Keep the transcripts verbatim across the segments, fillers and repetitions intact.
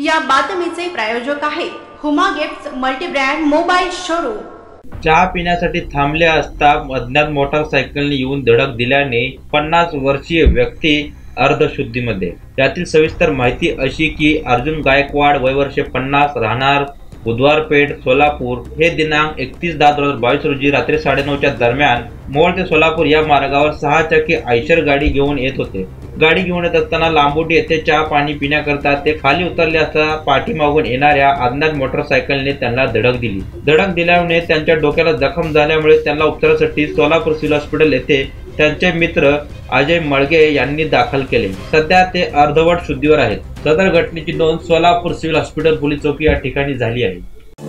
या बातमीचे प्रायोजक आहेत Huma gifts multibrand mobile showroom. चहा पिण्यासाठी थांबले असता अज्ञात मोटारसायकलने येऊन धडक दिल्याने पन्नास वर्षीय व्यक्ती अर्धशुद्धीमध्ये। यातील सविस्तर माहिती अशी की अर्जुन गायकवाड वय वर्षे पन्नास, राहणार बुधवारपेठ सोलापूर, हे दिनांक एकतीस दहा दोन हजार बावीस रोजी रात्री साडेनऊच्या दरम्यान मोहोळ ते सोलापूर या मार्गावर सहा चाकी आयशर गाडी घेऊन येत होते। गाडी घेऊन येत असताना लांबोटी येथे चहा पाणी पिण्याकरता ते खाली उतरले असता पाठीमागून येणाऱ्या अज्ञात मोटरसायकलने त्यांना धडक दिली। धडक दिल्यामुळे त्यांच्या डोक्याला जखम झाल्यामुळे त्यांना उपचारासाठी सोलापूर सिव्हिल हॉस्पिटल येथे त्यांचे मित्र अजय मळगे यांनी दाखल केले। सध्या ते अर्धवट शुद्धीवर आहेत। सदर घटनेची नोंद सोलापूर सिव्हिल हॉस्पिटल पोलीस चौकी या ठिकाणी झाली आहे।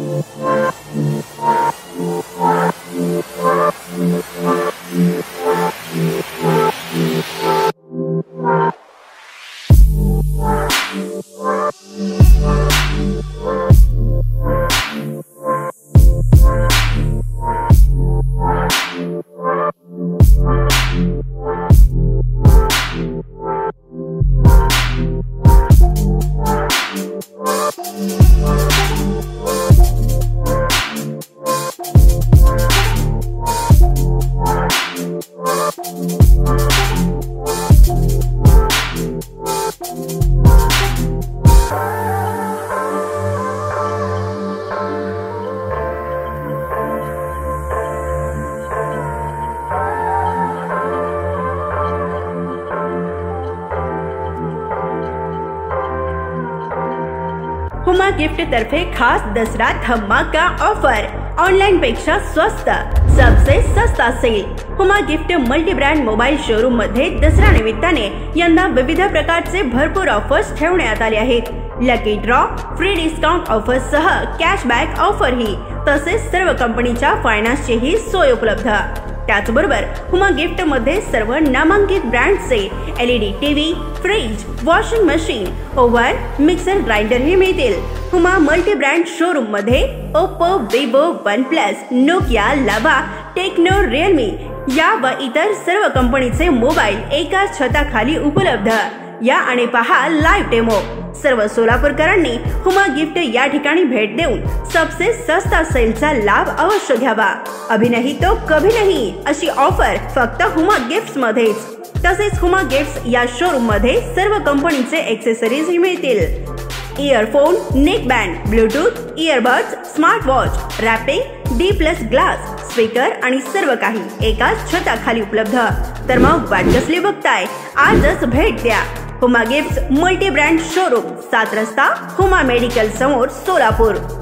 हुमा गिफ्ट तर्फे खास दसरा धमाका ऑफर, ऑनलाइन पेक्षा स्वस्त, सबसे सस्ता sale. Huma gift multi brand mobile showroom मध्ये दसरा निमित्ताने यंदा विविध प्रकारचे भरपूर ऑफर्स ठेवण्यात आले आहेत। Lucky draw, free discount offer सह कॅशबॅक ऑफर ही, तसेच सर्व कंपनीच्या फायनान्सची ही सोय उपलब्ध। त्याचबरोबर हुमा गिफ्ट मध्ये सर्व नामांकित ब्रँडचे LED TV, fridge, washing machine, oven, mixer grinder हे मिळतील। हुमा मल्टी ब्रँड शोरूम मध्ये Oppo, Vivo, OnePlus, Nokia, Lava, Tecno, Realme या व इतर सर्व कंपनीचे मोबाईल एकाच छताखाली उपलब्ध। या आणि पहा लाईव्ह डेमो। सर्व सोलापूरकरांनी हुमा गिफ्ट या ठिकाणी भेट देऊन सबसे सस्ता सेलचा लाभ अवश्य घ्यावा। अभी नहीं तो कभी नहीं अशी ऑफर फक्त हुमा गिफ्ट्स मध्येच। तसेच हुमा गिफ्ट्स या शोरूम मध्ये सर्व कंपनीचे एक्सेसरीज मिळतील। Earphone, neck band, Bluetooth, earbuds, smart watch, wrapping, D plus glass, speaker आणि सर्व काही एकाच छताखाली उपलब्ध। तर मग वाट कसली बघताय, आजच भेट द्या। Huma gifts multi brand showroom, सात रस्ता, हुमा मेडिकल समोर, सोलापूर।